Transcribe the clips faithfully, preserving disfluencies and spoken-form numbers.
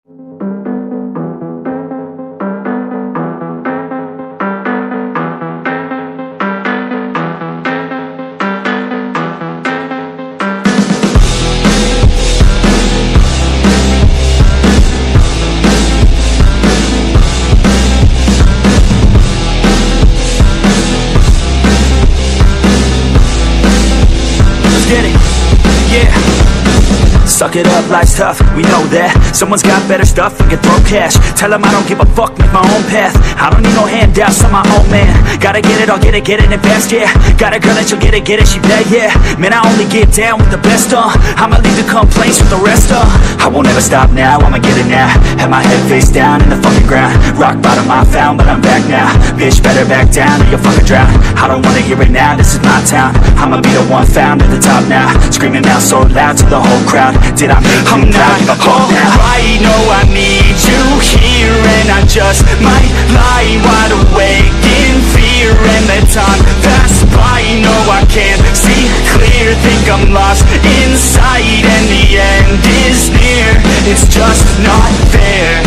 Suck it up, life's tough, we know that. Someone's got better stuff and can throw cash. Tell them I don't give a fuck, make my own path. I don't need no handouts, I'm my own man. Gotta get it, I'll get it, get it in fast, yeah. Got a girl that she'll get it, get it, she bad, yeah. Man, I only get down with the best, uh I'ma leave the complaints with the rest, uh I won't ever stop now, I'ma get it now. Have my head face down in the fucking ground. Rock bottom I found, but I'm back now. Bitch, better back down or you'll fucking drown. I don't wanna hear it now, this is my town. I'ma be the one found at the top now. Screaming out so loud to the whole crowd. Did I make you proud? Give a fuck now. Right, no, I need you here, and I just might lie wide awake in fear, and let time pass by. No, I can't see clear, think I'm lost inside, and the end is near. It's just not fair.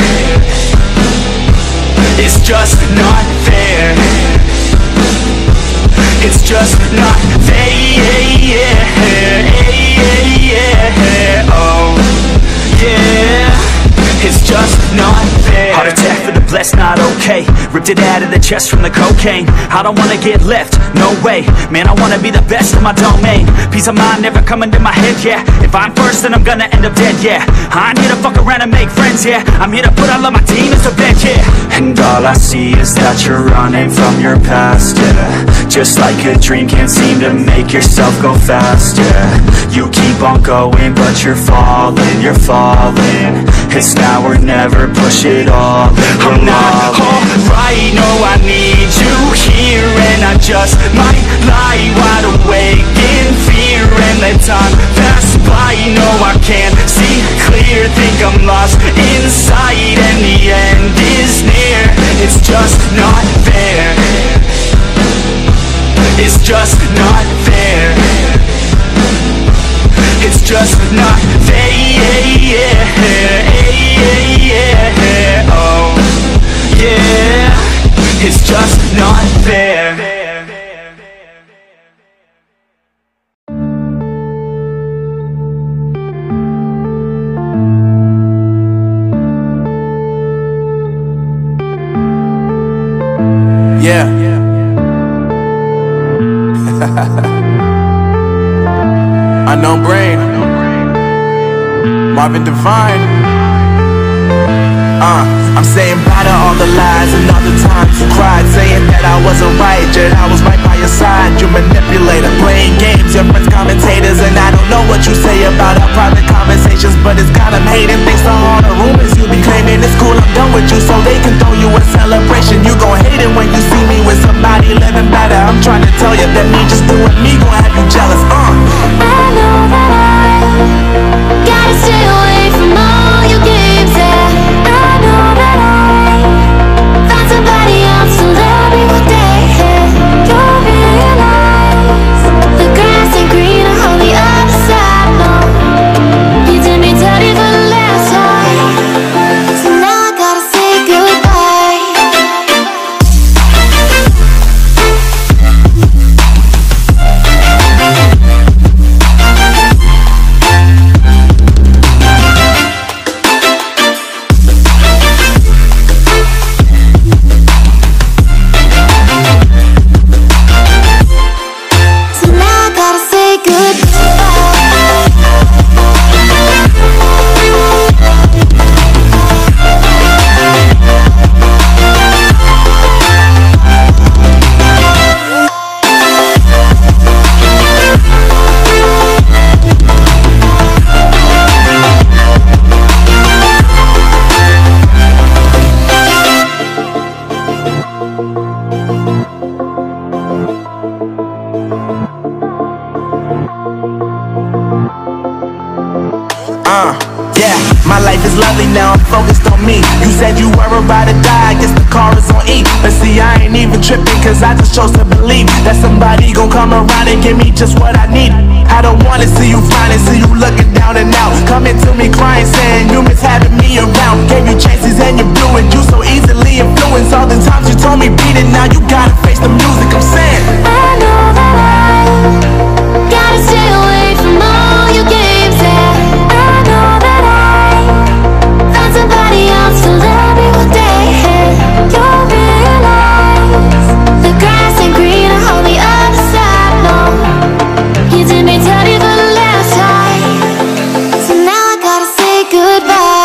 It's just not fair. It's just not fair. Oh, yeah. It's just not fair. Heart attack for the blessed, not okay. Ripped it out of the chest from the cocaine. I don't wanna get left, no way. Man, I wanna be the best in my domain. Peace of mind never coming to my head, yeah. If I'm first, then I'm gonna end up dead, yeah. I ain't here to fuck around and make friends, yeah. I'm here to put all of my demons to bed, yeah. And all I see is that you're running from your past, yeah. Just like a dream, can't seem to make yourself go fast, yeah. You keep on going, but you're falling, you're falling. It's now or never, push it all in. I'm not alright, no, I need you here, and I just might lie wide awake in fear, and let time pass by. No, I can't see clear, think I'm lost inside, and the end is near. It's just not fair. It's just not fair. It's just not fair. Oh, yeah. It's just not fair. Yeah. Unknown Brain, Marvin Devine. Uh, I'm saying bye to all the lies and all the times you cried, saying that I wasn't right, yet I was right by your side. You manipulator, playing games, your friends commentators, and I don't know what you say about our private conversations, but it's got them hating. Thanks to all the rumors you be claiming. It's cool, I'm done with you, so they can throw you a celebration. You gon' hate it when you see me with somebody living better. I'm trying to tell you that me just doing me gon' have you jealous. Uh. I know that I gotta stay away from all your games, yeah. I know that I found somebody else to love me one day, yeah. You'll realize the grass ain't greener on the other side, no. You did me dirty for the last time, so now I gotta say goodbye. Uh, yeah, my life is lovely now, I'm focused on me. You said you were about to die, I guess the car is on E. But see, I ain't even tripping, cause I just chose to believe that somebody gon' come around and give me just what I need. I don't wanna see you finally, see you looking down and out, coming to me crying, saying you miss having me around. Gave you chances and you blew it, you so easily influenced. All the times you told me beat it, now you gotta face the music. I'm saying I know that I gotta stay away from all your games. Yeah, I know that I found somebody else to love me one day. You'll realize the grass ain't greener on the other side. No, you did me dirty for the last time, so now I gotta say goodbye.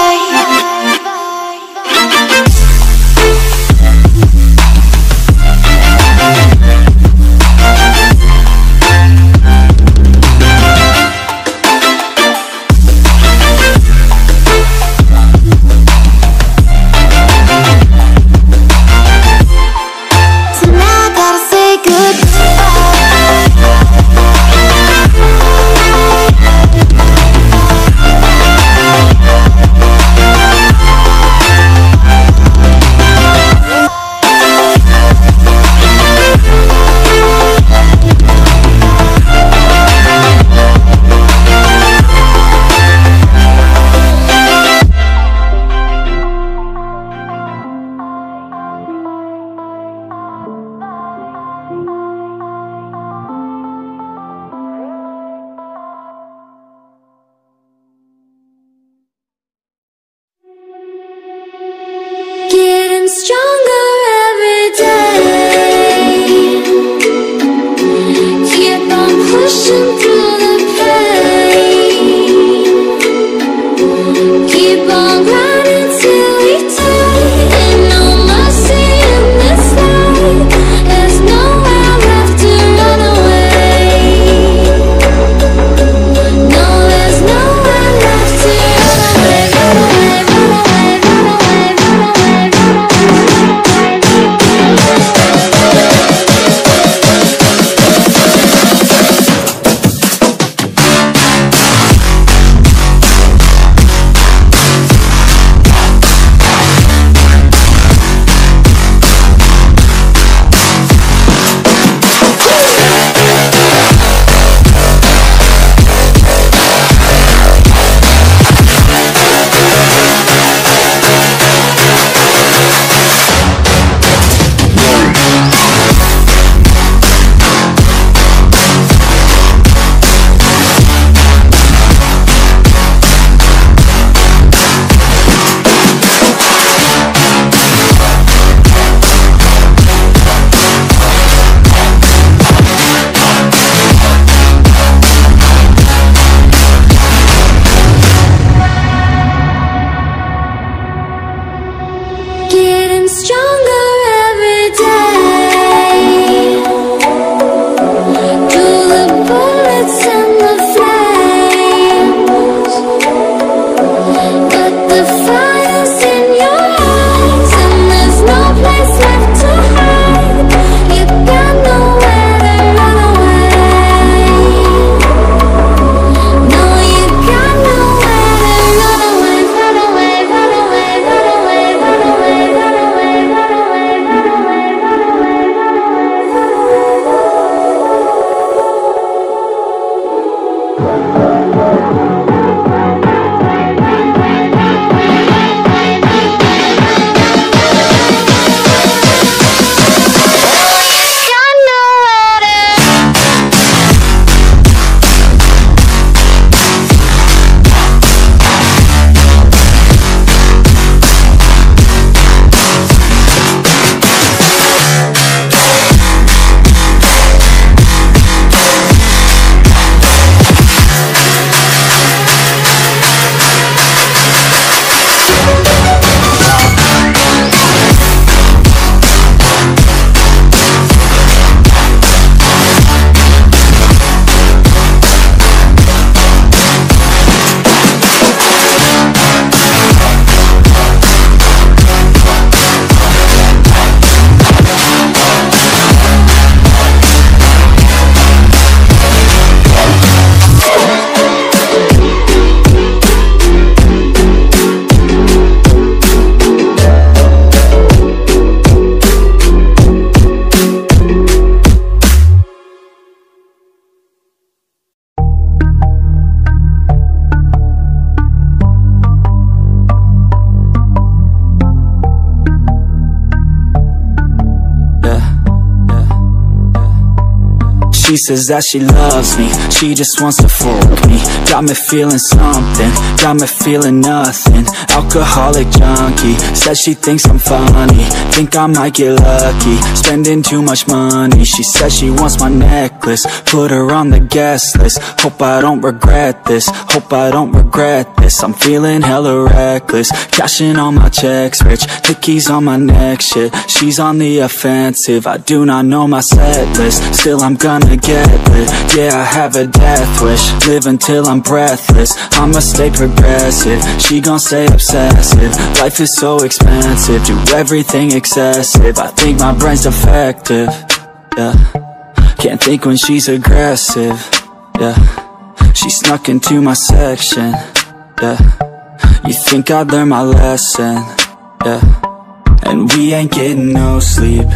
She says that she loves me, she just wants to fuck me. Got me feeling something, got me feeling nothing. Alcoholic junkie, says she thinks I'm funny. Think I might get lucky, spending too much money. She says she wants my necklace, put her on the guest list. Hope I don't regret this, hope I don't regret this. I'm feeling hella reckless, cashing all my checks rich. Hickeys on my neck, shit, she's on the offensive. I do not know my set list, still I'm gonna get lit. Yeah, I have a death wish, live until I'm breathless. I'ma stay progressive, she gon' stay obsessive. Life is so expensive, do everything excessive. I think my brain's defective, yeah. Can't think when she's aggressive, yeah. She snuck into my section, yeah. You think I'd learn my lesson, yeah. And we ain't getting no sleep.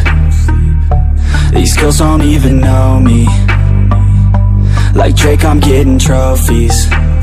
These girls don't even know me. Like Drake, I'm getting trophies.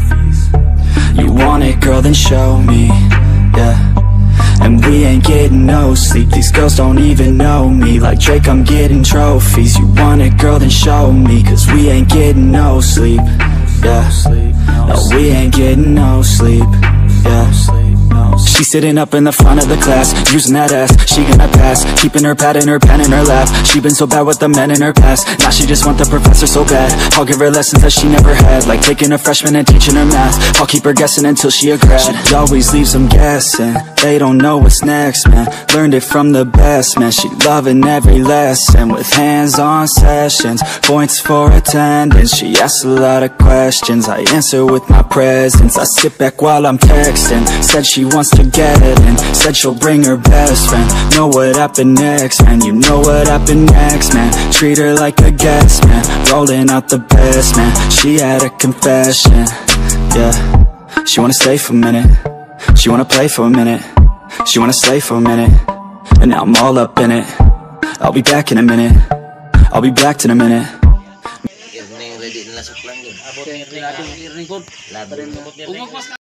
You want it, girl, then show me, yeah. And we ain't getting no sleep. These girls don't even know me. Like Drake, I'm getting trophies. You want it, girl, then show me. Cause we ain't getting no sleep, yeah. No, we ain't getting no sleep, yeah. She's sitting up in the front of the class, using that ass, she gonna pass. Keeping her pad and her pen in her lap. She been so bad with the men in her past. Now she just want the professor so bad. I'll give her lessons that she never had, like taking a freshman and teaching her math. I'll keep her guessing until she a grad. She always leaves them guessing, they don't know what's next, man. Learned it from the best, man. She loving every lesson, with hands-on sessions, points for attendance. She asks a lot of questions, I answer with my presence. I sit back while I'm texting, said she wants to get it in, said she'll bring her best friend. Know what happened next, man, you know what happened next, man. Treat her like a guest, man, rolling out the best, man. She had a confession, yeah. She wanna stay for a minute, she wanna play for a minute, she wanna stay for a minute, and now I'm all up in it. I'll be back in a minute, I'll be back in a minute. Ready na lasok lang yun. Abot ng labi. Labi.